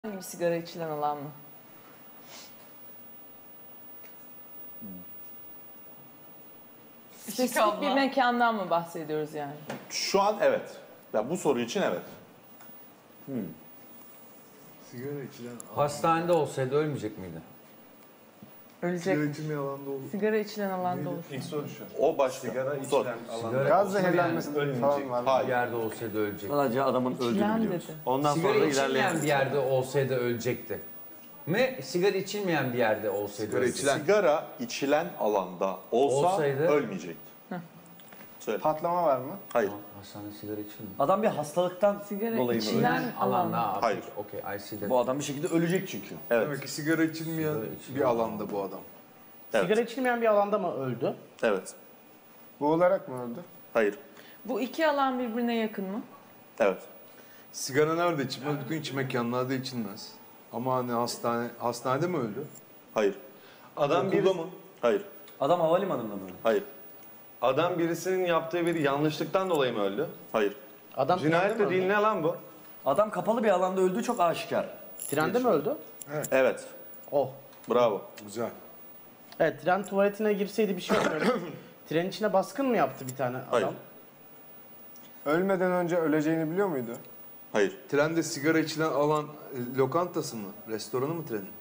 Bir sigara içilen alan mı? Spesifik bir mekandan mı bahsediyoruz yani? Şu an evet. Ya bu soru için evet. Sigara içilen Hastanede olsaydı ölmeyecek miydi? Ölecek. sigara içilmeyen alanda olur. Sigara içilen alanda olur. İlk soru şu. O başka. Sigara Sor. içilen alanda. Sigara Gaz içilmeyen zehirlenmesi falan var mı? Hayır. bir yerde olsaydı ölecekti. Sadece adamın öldüğünü İçilen biliyoruz. dedi. Ondan Sigara sonra içilmeyen ilerleyen bir yerde olsaydı ölecekti. Sigara içilmeyen bir yerde olsaydı Sigara ölecekti. içilen. Sigara içilen alanda Olsaydı- ölmeyecekti. Söyle. Patlama var mı? Hayır. Hastanede sigara içilmiyor. adam bir hastalıktan Sigara dolayı mı içilen öldü? Alanda. Hayır. Okey, I see that. Bu adam bir şekilde ölecek çünkü. Evet. Demek ki sigara içilmeyen Sigara içilmeyen bir alanda bu adam. Evet. Sigara içilmeyen bir alanda mı öldü? Evet. Boğularak mı öldü? Hayır. Bu iki alan birbirine yakın mı? Evet. Sigara nerede içilmez? Bütün iç mekanlarda içilmez. Ama hani hastanede mi öldü? Hayır. Adam bir mı? Hayır. Adam havalimanında mı öldü? Hayır. adam birisinin yaptığı bir yanlışlıktan dolayı mı öldü? Hayır. Adam Cinayet trende de mi değil öldü? ne lan bu? Adam kapalı bir alanda öldüğü çok aşikar. Trende mi öldü? Evet. Oh. Bravo. Güzel. Evet, tren tuvaletine girseydi bir şey olmuyordu. Trenin içine baskın mı yaptı bir tane adam? Hayır. Ölmeden önce öleceğini biliyor muydu? Hayır. Trende sigara içilen alan lokantası mı? Restoranı mı trenin?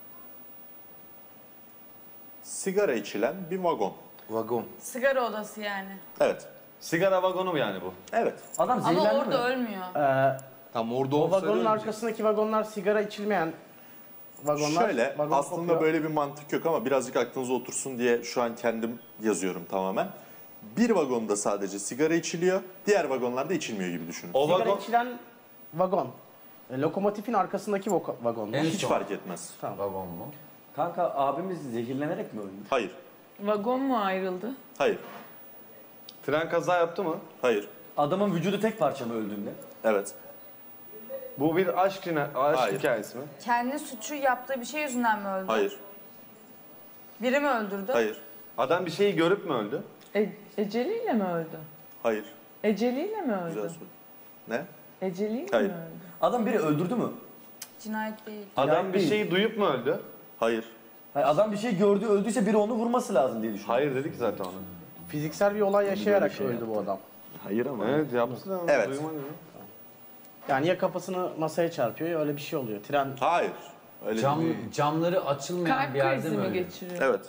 Sigara içilen bir vagon. Vagon. Sigara odası yani. Evet. Sigara vagonu mu yani bu? Evet. Adam Ama zehirlendi orada mi? ölmüyor. Tam orada O olsaydı vagonun ölecek. arkasındaki vagonlar sigara içilmeyen vagonlar. Şöyle vagon aslında kokuyor. böyle bir mantık yok ama birazcık aklınıza otursun diye şu an kendim yazıyorum tamamen. Bir vagonda sadece sigara içiliyor, diğer vagonlarda içilmiyor gibi düşünün. O Sigara vagon içilen vagon. Lokomotifin arkasındaki vagon mu? En Hiç son fark etmez. vagon mu? Kanka abimiz zehirlenerek mi öldü? Hayır. Vagon mu ayrıldı? Hayır. tren kaza yaptı mı? Hayır. Adamın vücudu tek parça mı öldüğünde? Evet. Bu bir aşk Hayır. hikayesi mi? Kendi suçu yaptığı bir şey yüzünden mi öldü? Hayır. Biri mi öldürdü? Hayır. Adam bir şeyi görüp mü öldü? Eceliyle mi öldü? Hayır. Eceliyle mi Güzel öldü? soru. Ne? Eceliyle Hayır. mi öldü? Adam biri öldürdü mü? Cinayet değil. Adam bir değil. şeyi duyup mu öldü? Hayır. Hayır, adam bir şey gördü öldüyse biri onu vurması lazım diye düşünüyorum. Hayır dedik zaten onu. Fiziksel bir olay yaşayarak şey öldü bu adam. Hayır ama. Evet yaptı da Evet. duymadım. Yani ya kafasını masaya çarpıyor ya öyle bir şey oluyor. Tren Hayır. Öyle değil. Camları açılmayan Kalp bir yerde krizi mi mi öldü? geçiriyor? Evet.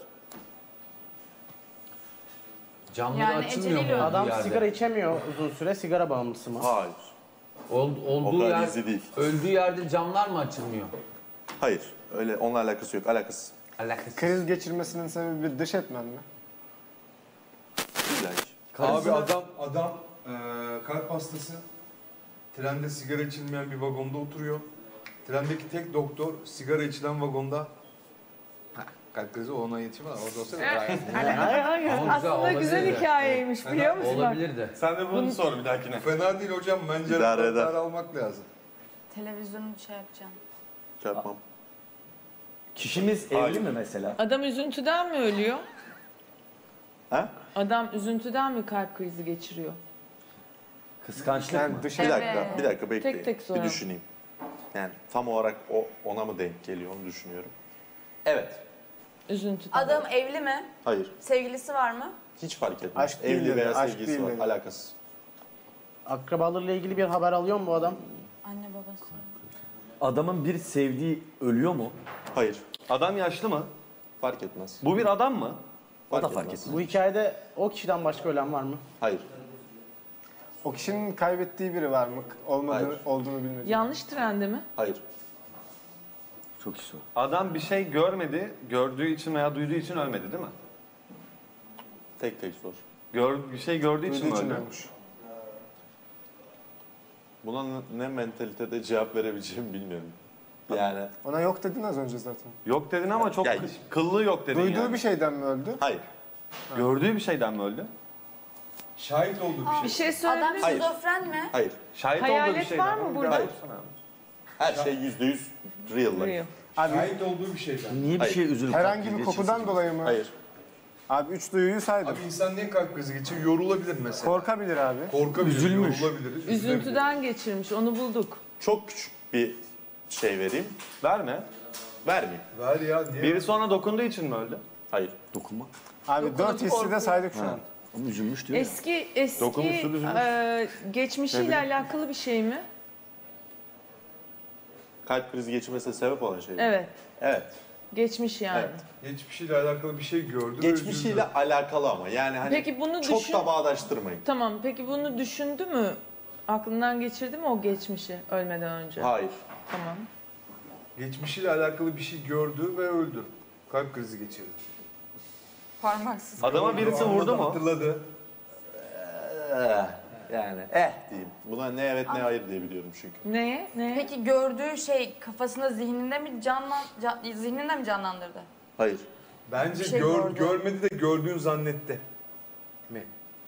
Camları Yani açılmıyor mu eceliyle olduğu adam yerde? sigara içemiyor uzun süre, sigara bağımlısı mı? Hayır. Olduğu O kadar yer, easy değil. öldüğü yerde camlar mı açılmıyor? Hayır. Öyle onunla alakası yok. Alakasız. Alakası. Kriz geçirmesinin sebebi bir dış etmen mi? İlla ki. Abi adam kalp hastası. Trende sigara içilmeyen bir vagonda oturuyor. Trendeki tek doktor sigara içilen vagonda. Kalp krizi ona yetişmez. Orada olsa Ama Aslında güzel olabilirdi. hikayeymiş biliyor musun? Bak? Olabilirdi. Sen de bunu sor bir dahakine. fena değil hocam. Bence İdare raporlar eder. almak lazım. Televizyonu şey yapacağım. Çarpmam. Kişimiz evli mi mesela? Adam üzüntüden mi ölüyor? Ha? Adam üzüntüden mi kalp krizi geçiriyor? Kıskançlık Yani mı? dış Bir Evet. dakika, bir dakika bekleyin. Tek tek bir soralım. düşüneyim. Yani tam olarak ona mı denk geliyor onu düşünüyorum. Evet. Üzüntüden. Adam evli mi? Hayır. Sevgilisi var mı? Hiç fark etmez. Aşk değil Evli dedi, veya aşk sevgilisi değil var. dedi. Alakasız. Akrabalarıyla ilgili bir haber alıyor mu bu adam? Anne babası. Adamın bir sevdiği ölüyor mu? Hayır. Adam yaşlı mı? Fark etmez. Bu bir adam mı? O da fark etmez. Bu hikayede o kişiden başka ölen var mı? Hayır. O kişinin kaybettiği biri var mı? Olmadığını, Hayır. olduğunu bilmediği. Yanlış trende mi? Hayır. Çok iyi soru. Adam bir şey görmedi, gördüğü için veya duyduğu için ölmedi değil mi? Tek tek sor. Bir şey gördüğü için Duyduğu mi için öldü? ölmüş. Buna ne mentalitede cevap verebileceğimi bilmiyorum. Yani Ona yok dedin az önce zaten. Yok dedin ama çok Ya- kıllı yok dedin Duyduğu yani. bir şeyden mi öldü? hayır. Gördüğü bir şeyden mi öldü? Şahit olduğu bir şey. Bir şey Adam söyleyebilir miyim? şizofren mi? Hayır. Şahit olduğu bir Hayalet şeyden var mı mi? burada? Hayır. Her şey %100 real life. Real. Şahit olduğu bir şeyden. Niye bir Hayır. şey üzülüp Herhangi kalp bir krizi kokudan geçirsin? dolayı mı? Hayır. Abi 3 duyuyu saydım. Abi insan niye kalp krizi geçirir? Yorulabilir mesela. Korkabilir abi. Korkabilir, Üzülmüş. yorulabilir. Üzüntüden geçirmiş onu bulduk. Çok küçük bir şey vereyim. Verme. Vermeyeyim. Ver ya niye? Birisi ona dokunduğu için mi öldü? Hayır. Dokunma. Abi 4 hissi de saydık şu an. Ama üzülmüş diyor ya. Eski Dokunmuştur, üzülmüş. geçmişiyle alakalı bir şey mi? Kalp krizi geçirmesine sebep olan şey mi? Evet. Evet. Geçmiş yani. Evet. Geçmişiyle alakalı bir şey gördü ve Geçmişiyle üzüldü. alakalı ama yani hani Peki bunu çok düşün. da bağdaştırmayın. Tamam. Peki bunu düşündü mü? Aklından geçirdi mi o geçmişi ölmeden önce? Hayır. Tamam. Geçmişiyle alakalı bir şey gördü ve öldü. Kalp krizi geçirdi. Parmaksız. Adama birisi vurdu mu? Hatırladı. Yani diyeyim. Buna ne evet ne hayır diye biliyorum çünkü. Neye? Neye? Peki gördüğü şey kafasında zihninde mi zihninde mi canlandırdı? Hayır. Bence Bir şey gördü. görmedi de gördüğünü zannetti. Mi?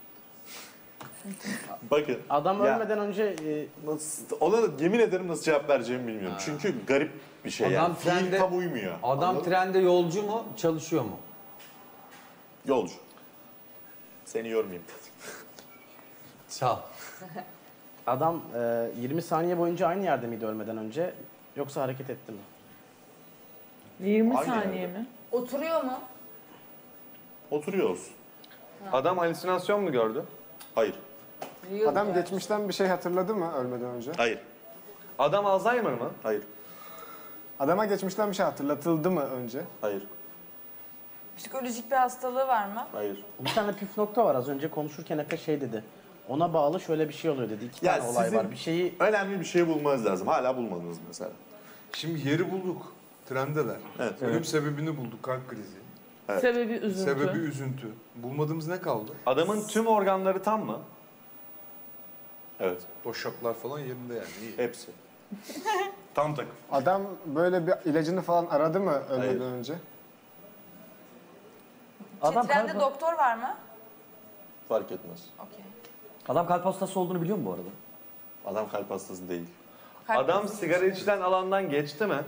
Bakın. Adam Ya, ölmeden önce ona da yemin ederim nasıl cevap vereceğimi bilmiyorum. Çünkü garip bir şey Adam yani. Fiil trende- tam uymuyor. Adam Anladın mı? trende yolcu mu, çalışıyor mu? Yolcu. Seni yormayayım. Sağ ol. adam 20 saniye boyunca aynı yerde miydi ölmeden önce yoksa hareket etti mi? 20 Hangi saniye yerde? mi? Oturuyor mu? Oturuyor olsun. Adam halüsinasyon mu gördü? Hayır. Adam geçmişten bir şey hatırladı mı ölmeden önce? Hayır. Adam Alzheimer mı? Hayır. Adama geçmişten bir şey hatırlatıldı mı önce? Hayır. Psikolojik bir hastalığı var mı? Hayır. Bir tane püf nokta var az önce konuşurken Efe şey dedi. Ona bağlı şöyle bir şey oluyor dedi. İki Ya tane olay sizin- var. Bir şeyi Önemli bir şey bulmanız lazım. Hala bulmadınız mesela. Şimdi yeri bulduk. Trendeler. Evet. Ölüm sebebini bulduk, kalp krizi. Evet. Sebebi üzüntü. Sebebi üzüntü. Bulmadığımız ne kaldı? Adamın tüm organları tam mı? Evet. Boşaklar falan yerinde yani. İyi. Hepsi. Tam takım. Adam böyle bir ilacını falan aradı mı ölmeden Hayır. önce? Adam Trende kalp, doktor var mı? Fark etmez. Okey. adam kalp hastası olduğunu biliyor mu bu arada? Adam kalp hastası değil. Kalp Adam krizi sigara içilen alandan geçti mi?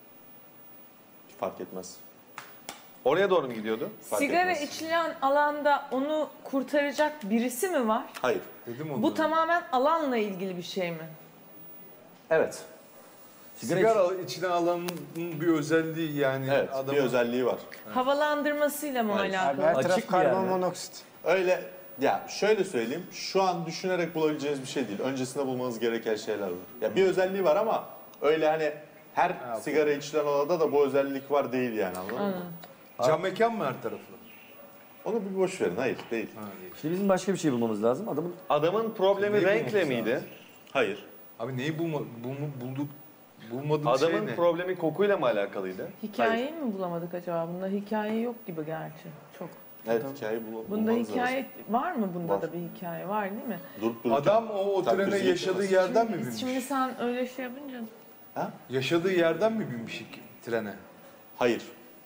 Fark etmez. Oraya doğru mu gidiyordu? Fark Sigara etmez. içilen alanda onu kurtaracak birisi mi var? Hayır. Dedim onu. Bu tamamen alanla ilgili bir şey mi? Evet. Sigara içilen alanın bir özelliği yani. Evet. adamın- Bir özelliği var. Havalandırmasıyla mı Hayır. alakalı? Her Açık taraf bir yer karbon mi? monoksit. Öyle ya şöyle söyleyeyim. Şu an düşünerek bulabileceğiniz bir şey değil. Öncesinde bulmanız gereken şeyler var. Ya bir özelliği var ama öyle hani her sigara içilen alanda da bu özellik var değil yani anladın mı? Cam mekan mı her tarafı? Onu bir boş verin. Hayır değil. Ha, değil. Şimdi bizim başka bir şey bulmamız lazım. Adamın Adamın problemi Neyi renkle bulmamız miydi? lazım? Hayır. Abi neyi bulduk? Bulmadığım Adamın şey ne? problemi kokuyla mı alakalıydı? Hikayeyi mi bulamadık acaba? Bunda hikaye yok gibi gerçi. Çok. Evet hikayeyi Bunda bulmanız hikaye lazım. var mı? Bunda Var. da bir hikaye var değil mi? Durup dururken Adam o kalp trene krizi yaşadığı geçirmez. yerden mi binmiş? Şimdi sen öyle şey yapınca... Yaşadığı yerden mi binmiş trene? Hayır.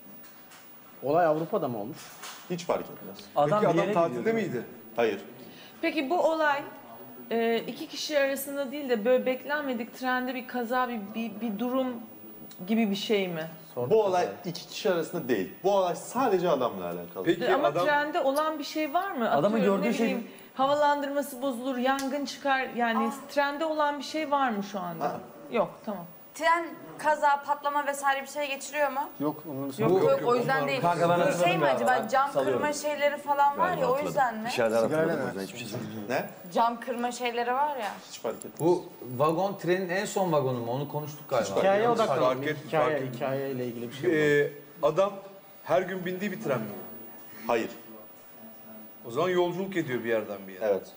olay Avrupa'da mı olmuş? Hiç fark etmez. adam Peki bir adam yere tatilde gidiyor. miydi? Hayır. Peki bu olay iki kişi arasında değil de böyle beklenmedik trende bir kaza, bir durum gibi bir şey mi? Sorduk Bu olay kazayı. iki kişi arasında değil. Bu olay sadece adamla alakalı. Peki Ama adam trende olan bir şey var mı? Adamın Atıyorum, gördüğü ne şey- bileyim, havalandırması bozulur, yangın çıkar. Yani trende olan bir şey var mı şu anda? Ha. Yok, tamam. Tren kaza, patlama vesaire bir şey geçiriyor mu? Yok onun Yok, yok, O yüzden onlar- değil. Kanka ben Bu şey hatırladım mi ya, acaba? ben Cam salıyorum. kırma şeyleri falan var ya o yüzden mi? Bir şeyler Sigara hatırladım. ne? O yüzden hiçbir şey söylemiyorum. Ne? Cam kırma şeyleri var ya. Hiç fark etmez. Bu vagon trenin en son vagonu mu? Onu konuştuk galiba. Hikayeye Fark odaklanalım. et- Hikaye, fark et- hikayeyle ilgili bir şey var. adam her gün bindiği bir tren mi? Hayır. O zaman yolculuk ediyor bir yerden bir yere. Evet.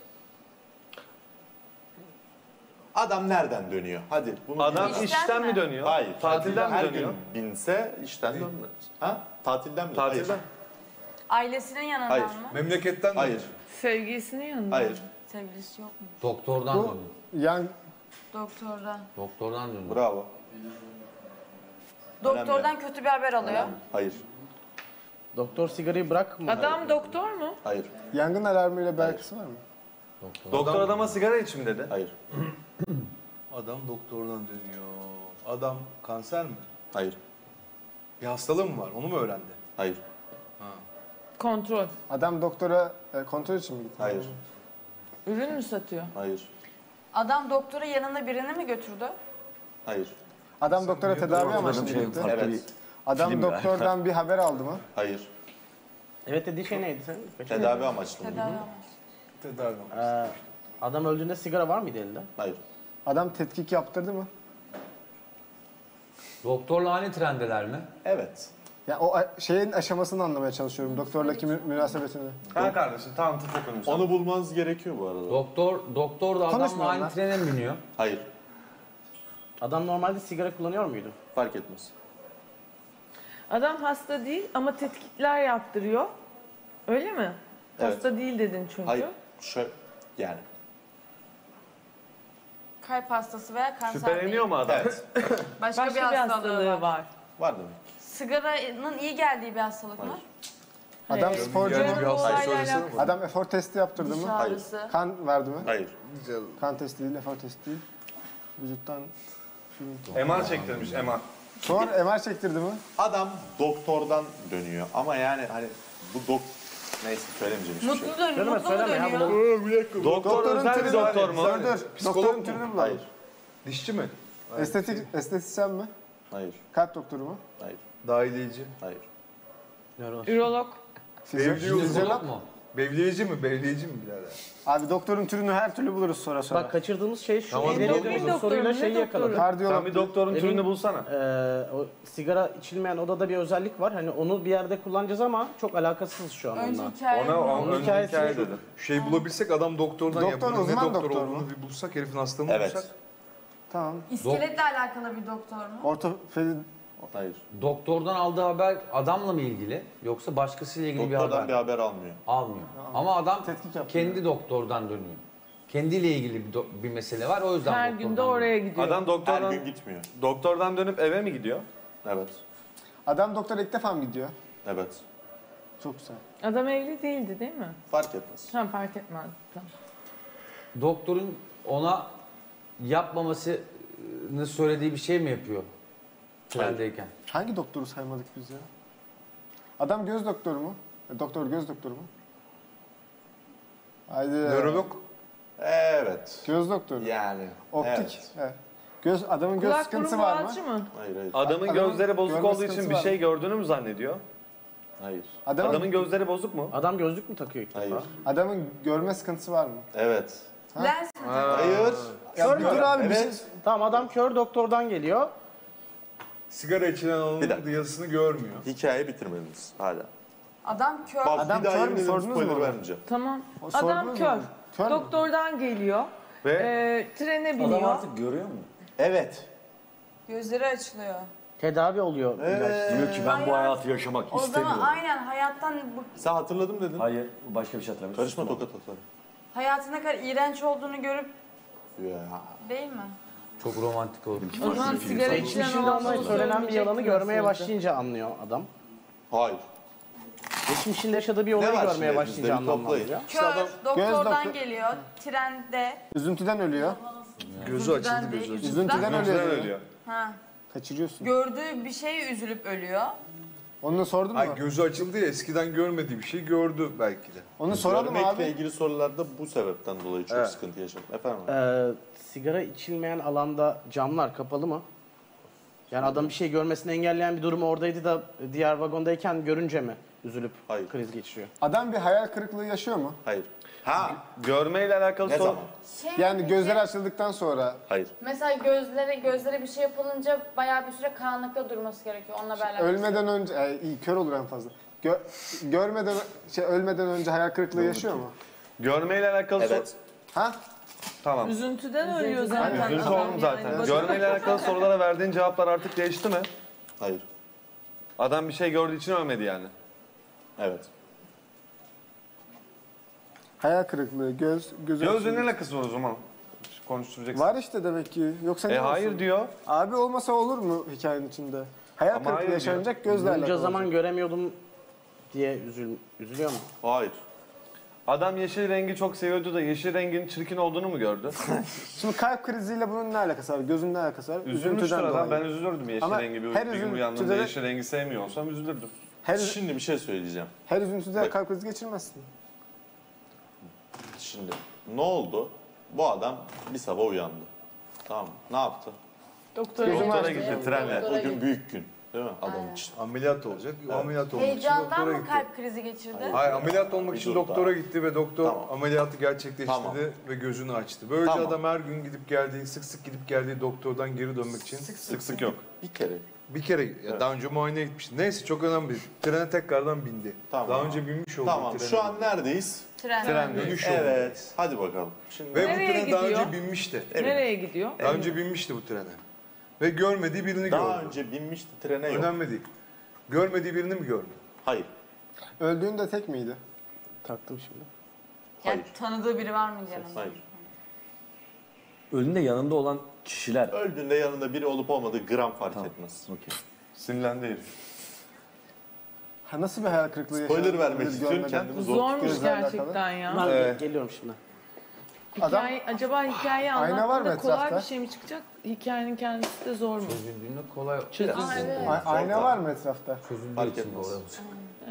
Adam nereden dönüyor? Hadi. Bunu Adam İşten işten mi? mi dönüyor? Hayır. Tatilden mi her dönüyor? gün binse işten dönmez. Ha? Tatilden mi? Tatilden. Hayır. Ailesinin yanından Hayır. mı? Memleketten mi? Hayır. Sevgilisinin yanında. Hayır. Sevgilisi yok mu? Doktordan Bu döndü. yan Doktordan. Doktordan döndü. Bravo. Doktordan kötü bir haber alıyor. Hayır. Doktor sigarayı bırakmıyor. Adam doktor mu? Hayır. yangın alarmıyla bir alakası var mı? Doktor adama sigara iç mi dedi? Hayır. Adam doktordan dönüyor. Adam kanser mi? Hayır. Bir hastalığı mı var? Onu mu öğrendi? Hayır. Kontrol. Adam doktora kontrol için mi gitti? Hayır. Ürün mü satıyor? Hayır. Adam doktora yanında birini mi götürdü? Hayır. Adam doktora tedavi amaçlı Şey, gitti. farklı bir Evet. Adam film doktordan bir haber aldı mı? Hayır. Evet dediği şey neydi senin? Tedavi amaçlı. Tedavi amaçlı. Tedavi. Adam öldüğünde sigara var mıydı elinde? Hayır. Adam tetkik yaptırdı mı? Doktorla aynı trendeler mi? Evet. Ya o şeyin aşamasını anlamaya çalışıyorum. Doktorla münasebetini. Ha kardeşim tamam tıp ekonomisi. Onu bulmanız gerekiyor bu arada. Doktor da adamla Konuşmuyorum aynı ben. trene mi biniyor? Hayır. Adam normalde sigara kullanıyor muydu? Fark etmez. Adam hasta değil ama tetkikler yaptırıyor. Öyle mi? Evet. Hasta değil dedin çünkü. Hayır. Şöyle yani. Kalp hastası veya kanser Şüpheleniyor değil. mu adam? Evet. Başka, Başka bir hastalığı var. Var demek. Sigaranın iyi geldiği bir hastalık mı? Hayır. Adam sporcu mu? Yani bir hastayı olayla söylesene alakalı. bana. Adam efor testi yaptırdı Diş mı? ağrısı. Kan verdi mi? Hayır. Güzel. Kan testi değil, efor testi değil. Vücuttan... MR çektirmiş MR. Sonra MR çektirdi mi? Adam doktordan dönüyor ama yani hani bu neyse söylemeyeceğim hiçbir şey. Mutlu dönüyor. Söyleme, Mutlu mu söyleme ya, dönüyor? bunu- Doktor özel bir doktor mu? Dur. Psikolog Doktorun mu? türünü bulalım. Hayır. Dişçi mi? Estetisyen mi? Hayır. Kalp doktoru mu? Hayır. Dahiliyeci. Hayır. Ürolog. Psikolog mu? Bevliyeci mi? Bevliyeci mi birader? Abi doktorun türünü her türlü buluruz sonra. Bak kaçırdığımız şey şu. Tamam, İleri doktor dönüş doktoru, soruyla ne şeyi doktoru? yakaladık. Kardiyolog. Sen bir doktorun Emin- türünü bulsana. O sigara içilmeyen odada bir özellik var. Hani onu bir yerde kullanacağız ama çok alakasız şu an Önce onunla. hikaye. Ona ön hikayesi hikaye şu. dedi. Şey bulabilsek adam doktordan Doktor, ya bunun ne uzman doktor doktor olduğunu mu? bir bulsak herifin hastalığını Evet. bulsak. Tamam. İskeletle alakalı bir doktor mu? Ortopedi. Hayır. Doktordan aldığı haber adamla mı ilgili yoksa başkasıyla ilgili bir Doktordan haber? bir haber almıyor. Almıyor. Ama adam Tetkik yapıyor. kendi doktordan dönüyor. Kendiyle ilgili bir mesele var o yüzden Her doktordan gün de oraya gidiyor. Adam Her doktordan gün gitmiyor. doktordan dönüp eve mi gidiyor? Evet. Adam doktora ilk defa mı gidiyor? Evet. Çok güzel. Adam evli değildi değil mi? Fark etmez. Tamam fark etmez. Tamam. Doktorun ona yapmamasını söylediği bir şey mi yapıyor? Trendeyken. Hangi doktoru saymadık biz ya? Adam göz doktoru mu? Doktor göz doktoru mu? Haydi. Nörolog. Evet. Göz doktoru. Yani. Optik. Evet. Evet. Adamın göz Kulak sıkıntısı burun var mı? boğazcı mı? Hayır hayır. Adamın Adamın gözleri bozuk görme olduğu için sıkıntısı bir var şey mı? gördüğünü mü zannediyor? Hayır. Adamın gözleri bozuk mu? Adam gözlük mü takıyor ilk defa? Hayır. Adamın görme sıkıntısı var mı? Evet. Lens mi? Hayır. Ya bir dur abi bir şey. Evet. Tamam adam kör doktordan geliyor. Sigara içilen Bir adamın dakika. yazısını görmüyor. Hikaye bitirmediniz hala. Adam kör. Bak Adam bir daha kör yemin mü? ederim Sordunuz mu spoiler ona? vermeyeceğim. Tamam. O Adam sordunuz kör. mu? Kör mü? Doktordan geliyor. Ve Trene biniyor. Adam artık görüyor mu? Evet. Gözleri açılıyor. Tedavi oluyor. ilaç. Diyor ki ben bu hayatı yaşamak O istemiyorum. zaman aynen hayattan Sen hatırladım dedin. Hayır, bu başka bir şey hatırlamıyorum. Karışma tokat atarım. hayatın ne kadar iğrenç olduğunu görüp Ya. değil mi? Çok romantik oldu. O zaman sigara içilen Geçmişinde ona olsa söylenen bir yalanı söylemeyecektin görmeye aslında. başlayınca anlıyor adam. Hayır. Geçmişinde yaşadığı bir Ne olayı var görmeye şimdi başlayınca elinizde? Bir toplayın. anlamlandırıyor. İşte adam Doktordan doktor- geliyor. Trende. Üzüntüden ölüyor. Gözü açıldı Trende, gözü açıldı. Üzüntüden gözler ölüyor. ölüyor. Ha. Kaçırıyorsun. Gördüğü bir şeye üzülüp ölüyor. Onu sordun mu? Ay gözü açıldı ya eskiden görmediği bir şey gördü belki de. Onu soralım görmekle abi. ilgili sorularda bu sebepten dolayı çok Evet. sıkıntı yaşadım. Efendim? Sigara içilmeyen alanda camlar kapalı mı? Yani adam bir şey görmesini engelleyen bir durumu oradaydı da diğer vagondayken görünce mi üzülüp Hayır. kriz geçiriyor? Adam bir hayal kırıklığı yaşıyor mu? Hayır. Ha. Görmeyle alakalı Ne soru. zaman? Yani gözleri açıldıktan sonra Hayır. Mesela gözlere bir şey yapılınca bayağı bir süre karanlıkta durması gerekiyor. Onunla beraber. ölmeden önce iyi kör olur en fazla. Görmeden ölmeden önce hayal kırıklığı yaşıyor mu? Görmeyle alakalı soru. Evet. Ha? Tamam. Üzüntüden ölüyor zaten. Üzüntü adam oldum zaten. yani. Görmeyle alakalı sorulara verdiğin cevaplar artık değişti mi? Hayır. Adam bir şey gördüğü için ölmedi yani. Evet. Hayal kırıklığı, gözü Gözle ne alakası var o zaman? Konuşturacaksın. Var işte demek ki. Yoksa ne Hayır olsun? diyor. Abi olmasa olur mu hikayenin içinde? Hayal Ama kırıklığı hayır yaşanacak gözle Bunca alakalı. zaman olacak. göremiyordum diye üzülüyor mu? Hayır. Adam yeşil rengi çok seviyordu da yeşil rengin çirkin olduğunu mu gördü? Şimdi kalp kriziyle bunun ne alakası var? Gözün ne alakası var? Üzülmüştür adam. dolayı. Ben üzülürdüm yeşil Ama rengi. Bir her gün uyandığımda üzüntüde- yeşil rengi sevmiyor olsam üzülürdüm. Şimdi bir şey söyleyeceğim. Her üzüntüde Bak. kalp krizi geçirmezsin. Şimdi ne oldu? Bu adam bir sabah uyandı. Tamam mı? Ne yaptı? Doktora Doktora gitti. gitti trenle. O gün büyük gün değil mi adam için? Ameliyat olacak. O ameliyat olmak için Heyecandan doktora mı gitti. kalp krizi geçirdi? Hayır, ameliyat olmak Bir için dur doktora daha. gitti ve doktor Tamam. ameliyatı gerçekleştirdi Tamam. ve gözünü açtı. Böylece Tamam. adam her gün gidip geldiği, sık sık gidip geldiği doktordan geri dönmek için Sık sık yok. Bir kere. bir kere daha önce muayene gitmişti. Neyse çok önemli değil. Trene tekrardan bindi. Tamam. Daha önce binmiş oldu Tamam trene. şu an neredeyiz? Tren. Dönüş yolu. Evet. Hadi bakalım. Şimdi Ve bu Nereye tren daha gidiyor? önce binmişti. Nereye gidiyor? Daha önce binmişti bu trene. Ve görmediği birini daha gördü. önce binmişti trene yok. Önemli değil. Görmediği birini mi gördü? Hayır. Öldüğünde tek miydi? Taktım şimdi. Yani Hayır. tanıdığı biri var mıydı yanında? Hayır. Ölümde yanında olan kişiler. Öldüğünde yanında biri olup olmadığı gram fark etmez. Okey. Sinirlendi herif. Ha, nasıl bir hayal kırıklığı Spoiler yaşadın? vermek Gözü istiyorum, görmeden? kendimi zor Zormuş Gözlerle gerçekten ya. Ben geliyorum şimdi. Acaba hikaye Ayna var mı anlattığında kolay etrafta? bir şey mi çıkacak? Hikayenin kendisi de zor mu? Çözüldüğünde kolay. Ayna var mı etrafta? Çözüldüğü Fark için etmez. kolay olacak.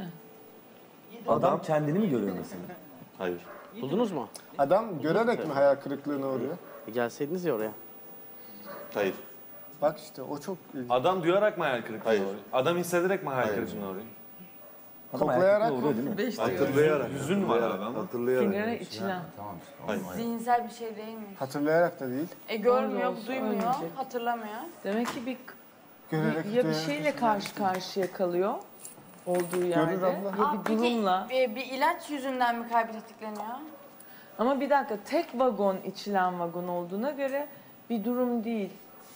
Adam kendini mi görüyor mesela? Hayır. Buldunuz mu? Adam görerek mi hayal kırıklığına uğruyor? Gelseydiniz ya oraya. Hayır. Bak işte o çok ilginç. Adam duyarak mı hayal kırıklığına Hayır. uğruyor? Adam hissederek mi hayal Hayır. kırıklığına uğruyor? Adam hayal Koklayarak kırıklığına uğruyor değil mi? Hatırlayarak. Hüzün var abi ama. Sigara Hatırlayarak. içilen. Tamam işte. Hayır. Zihinsel bir şey değil mi? Hatırlayarak da değil. Görmüyor, Olsa duymuyor, ölmeyecek. hatırlamıyor. Demek ki Görerek, ya bir duyarak. şeyle karşı karşıya kalıyor olduğu yerde abla. ya bir durumla. Peki bir ilaç yüzünden mi kalbi tetikleniyor? Ama bir dakika tek vagon içilen vagon olduğuna göre bir durum değil.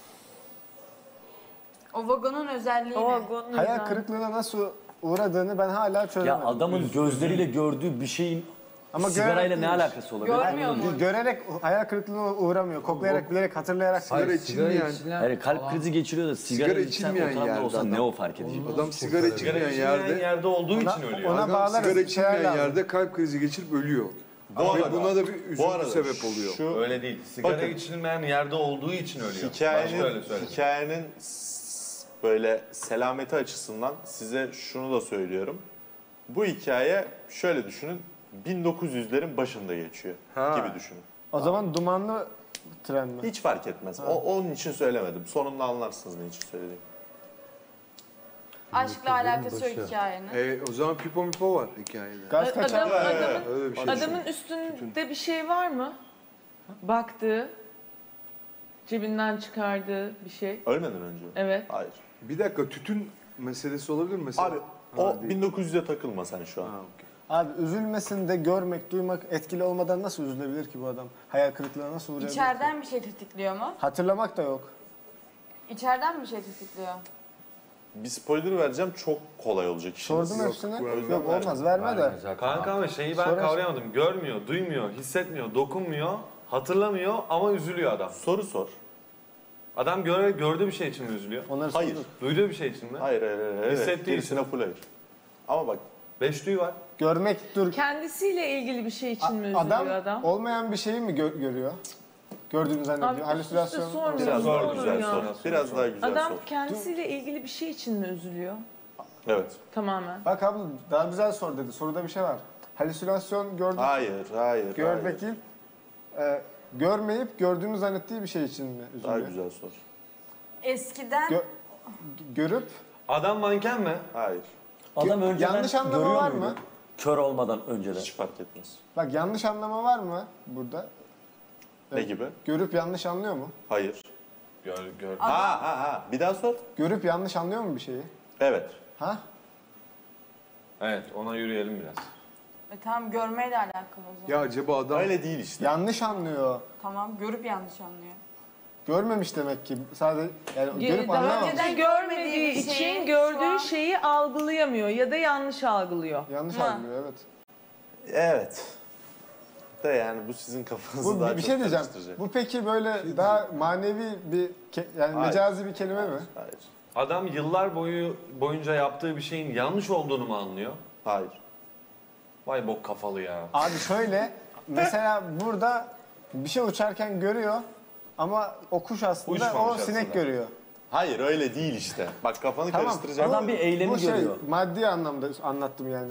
O vagonun özelliği O ne? vagonun Hayal özel- kırıklığına nasıl uğradığını ben hala Ya çözemedim. adamın gözleriyle gördüğü bir şeyin Ama sigarayla görerek ne değil. alakası olabilir? Görmüyor mu? Görerek hayal kırıklığına uğramıyor. Koklayarak, bilerek, hatırlayarak. Sigara içilmeyen, Hayır kalp krizi geçiriyor da sigara Sigara içsen içilmeyen ortamda yerde olsa adam. ne o fark edecek? adam sigara içilmeyen yerde, yerde olduğu için ölüyor. Ona adam bağlarız, sigara bir şeyler içilmeyen lazım. yerde kalp krizi geçirip ölüyor. Bu Ve arada- buna da bir Bu üzüntü arada sebep oluyor. Şu Öyle değil. Sigara Bakın. içilmeyen yerde olduğu için ölüyor. Başka öyle söyleyeyim. hikayenin böyle selameti açısından size şunu da söylüyorum. Bu hikaye şöyle düşünün. 1900'lerin başında geçiyor Ha. gibi düşünün. O zaman dumanlı tren mi? Hiç fark etmez. Onun için söylemedim. Sonunda anlarsınız ne için söylediğimi. Aşkla alakası yok hikayenin. O zaman pipo mipo var hikayede. Gaz kaçar. Öyle bir şey. Adamın üstünde bir şey var mı? Baktığı, cebinden çıkardığı bir şey. Ölmeden önce. Evet. Hayır. Bir dakika tütün meselesi olabilir mi mesela? Abi Ha, o değil. 1900'e takılma sen şu an. Ha, okey. Abi üzülmesin de görmek, duymak etkili olmadan nasıl üzülebilir ki bu adam? Hayal kırıklığına nasıl uğrayabilir ki? İçeriden bir şey tetikliyor mu? Hatırlamak da yok. İçeriden bir şey tetikliyor. Bir spoiler vereceğim çok kolay olacak işiniz. Sordum hepsini. vermem. Yok olmaz verme de. Kanka ama şeyi ben Sonra- kavrayamadım. Görmüyor, duymuyor, hissetmiyor, dokunmuyor, hatırlamıyor ama üzülüyor adam. Soru sor. Adam gördüğü bir şey için mi üzülüyor? Onları Hayır. sorduk. Duyduğu bir şey için mi? Hayır. Evet. Hissettiği Gerisine full hayır. Ama bak 5 duyu var. Görmek, dur. Kendisiyle ilgili bir şey için mi üzülüyor Adam, adam? olmayan bir şeyi mi görüyor? Gördüğünü Abi zannediyor. üst üste Halüsinasyon. sorma. biraz Ne daha olur güzel ya. sor. Biraz daha güzel Adam sor. kendisiyle ilgili bir şey için mi üzülüyor? Evet. Tamamen. Bak abla daha güzel sor dedi. Soruda bir şey var. Halüsinasyon gördük. Hayır. Görmek değil. Görmeyip gördüğünü zannettiği bir şey için mi Daha üzülüyor? güzel sor. Eskiden Görüp Adam manken mi? Hayır. Adam önceden yanlış anlama görüyor var muydu? mı? Kör olmadan önceden. Hiç fark etmez. Bak yanlış anlama var mı burada? Ne gibi? Görüp yanlış anlıyor mu? Hayır. Gör. Ha. Bir daha sor. Görüp yanlış anlıyor mu bir şeyi? Evet. Ha? Evet, ona yürüyelim biraz. tamam görmeyle alakalı o zaman. Ya acaba adam Öyle değil işte. Yanlış anlıyor. Tamam görüp yanlış anlıyor. Görmemiş demek ki. Sadece yani görüp Daha anlamamış. önceden görmediği bir şeyi için şu an- gördüğü şeyi algılayamıyor ya da yanlış algılıyor. Yanlış Ha. anlıyor evet. Evet. De yani bu sizin kafanızı Bu daha bir çok şey diyeceğim. karıştıracak. Bu peki böyle daha manevi bir yani Hayır. mecazi bir kelime mi? Hayır. Adam yıllar boyunca yaptığı bir şeyin yanlış olduğunu mu anlıyor? Hayır. Vay bok kafalı ya. Abi şöyle mesela burada bir şey uçarken görüyor ama o kuş aslında Uçmamış o sinek aslında. görüyor. Hayır öyle değil işte. Bak kafanı Tamam. karıştıracağım. Adam bir eylemi Bu şey görüyor. maddi anlamda anlattım yani.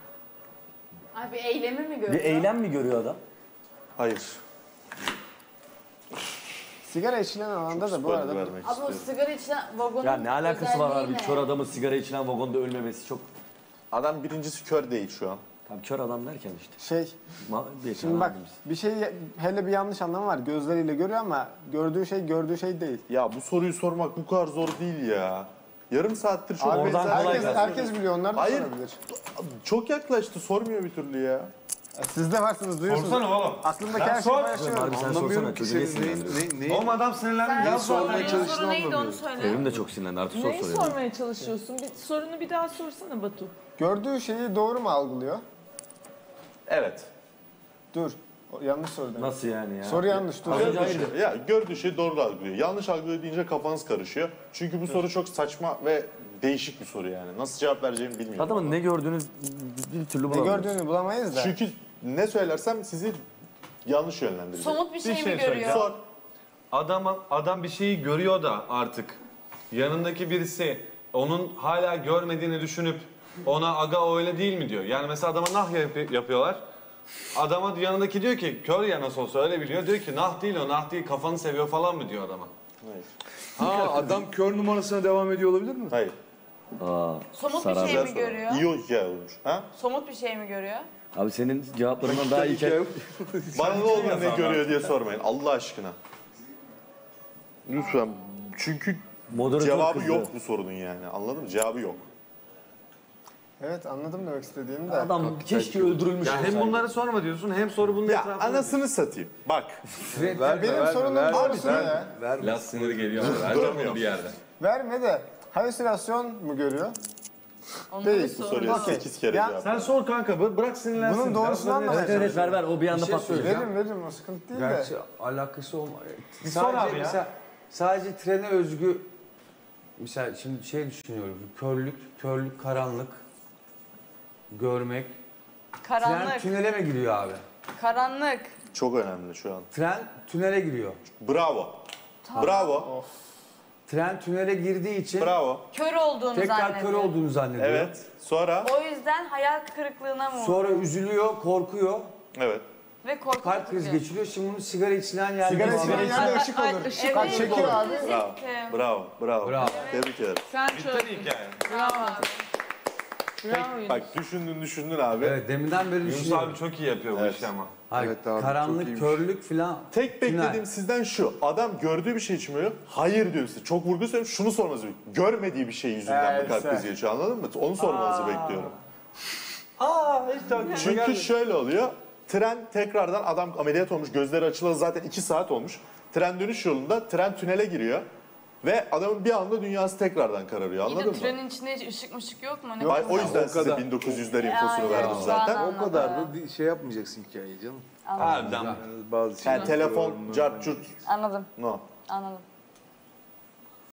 Abi eylemi mi görüyor? Bir eylem mi görüyor adam? Hayır. Sigara içilen alanda da bu arada vermek Abi o istiyorum. sigara içilen vagonun Ya ne alakası var abi? özelliği ne? Kör adamın sigara içilen vagonda ölmemesi çok... Adam birincisi kör değil şu an. Tam kör adam derken işte. şey. Şimdi bak bir şey hele bir yanlış anlamı var. Gözleriyle görüyor ama gördüğü şey değil. Ya bu soruyu sormak bu kadar zor değil ya. Yarım saattir çok Abi oradan benzer- kolay herkes biliyor, onlar da Hayır. sorabilir. Çok yaklaştı, sormuyor bir türlü ya. Siz de varsınız, duyuyorsunuz. Sorsana oğlum. Aklımdaki Sen her şeyi sor. paylaşıyorum. Abi sen sorsana çocuğu niye sinirlendiriyorsun? Oğlum adam sinirlendi. Sen Ya sormaya senin çalıştığını soru neydi onu anlamıyorum. söyle. Evim de çok sinirlendi artık sor Neyi soruyor. sormaya çalışıyorsun? Sorunu bir daha sorsana Batu. Gördüğü şeyi doğru mu algılıyor? Evet. Dur. Yanlış soru demek. Nasıl yani ya? Soru yanlış. Dur. Gördüğü şeyi doğru algılıyor. Yanlış algılıyor deyince kafanız karışıyor. Çünkü bu soru çok saçma ve değişik bir soru yani. Nasıl cevap vereceğimi bilmiyorum. Adamın ne gördüğünü bir türlü Ne bulamıyoruz. gördüğünü bulamayız da. Çünkü ne söylersem sizi yanlış yönlendirecek. Somut bir şey mi söyleyeceğim. görüyor? Sor. Adam bir şeyi görüyor da artık yanındaki birisi onun hala görmediğini düşünüp ona aga o öyle değil mi diyor. Yani mesela adama nah yapıyorlar. Adama yanındaki diyor ki kör ya nasıl olsa öyle biliyor. Diyor ki nah değil o nah değil kafanı seviyor falan mı diyor adama. Hayır. Ha adam kör numarasına devam ediyor olabilir mi? Hayır. Somut bir şey mi görüyor? İyi o hikaye olmuş. Ha? Somut bir şey mi görüyor? Abi senin cevaplarından daha iyi Bana ne olur ne görüyor diye sormayın Allah aşkına. Lütfen. Çünkü Moderatör cevabı kızdı. yok bu sorunun yani. Anladın mı? Cevabı yok. Evet, anladım demek istediğini de. Adam keşke öldürülmüş Ya hem olsaydı. bunları sorma diyorsun hem soru bunun Ya etrafında. anasını satayım. Bak. Benim sorunum doğrusu ne? Laz sınırı geliyor. Duramıyor. bir yerde. Verme de halüsinasyon mu görüyor? Onu Değil. bir Bu sor. soruya Okey. 8 kere Ya, cevap. Sen sor kanka bırak sinirlensin. Bunun doğrusunu anlamaya Evet ver o bir anda şey patlıyor. söyleyeceğim. Veririm o sıkıntı değil de. Gerçi alakası olmaz. Bir sor abi ya. Mesela, sadece trene özgü mesela şimdi şey düşünüyorum. Körlük, karanlık, görmek. Tren Karanlık. tünele mi giriyor abi? Karanlık. Çok önemli şu an. Tren tünele giriyor. Bravo. Bravo. Tren tünele girdiği için Bravo. Kör olduğunu tekrar zannediyor. kör olduğunu zannediyor. Evet. Sonra. O yüzden hayal kırıklığına mı Sonra uğruyor? üzülüyor, korkuyor. Evet. Ve korkup Kalp krizi geçiriyor. Şimdi bunu sigara içilen yerde... Sigara içilen yerde ışık olur. ışık Bak çekiyor abi. Bravo. Bravo. Bravo. Bravo. Tebrik ederim. Sen çözdün. hikaye. Bravo. Bravo Yunus. Bak düşündün abi. Evet, deminden beri Yunus düşünüyorum. abi çok iyi yapıyor bu Evet. işi ama. Hayır, Evet abi, çok karanlık, iyiymiş. körlük filan. Tek Tünel. beklediğim sizden şu. Adam gördüğü bir şey için mi? Hayır diyor size. Çok vurgu söylüyorum. Şunu sormanızı bekliyorum. Görmediği bir şey yüzünden mi kalp işte. krizi geçiyor anladın mı? Onu sormanızı bekliyorum. Hiç aklıma Çünkü şöyle oluyor. Tren tekrardan adam ameliyat olmuş. Gözleri açılalı zaten 2 saat olmuş. Tren dönüş yolunda tren tünele giriyor. Ve adamın bir anda dünyası tekrardan kararıyor İyi de anladın mı? trenin içinde hiç ışık mışık yok mu? Ne Ay, o kadar- yüzden o size kadar. 1900'ler infosunu Yani, verdim şu zaten. an O kadar da şey yapmayacaksın hikayeyi canım. Anladım. Harbiden. Bazı şeyler Yani telefon, cart, curt, Anladım. no. Anladım.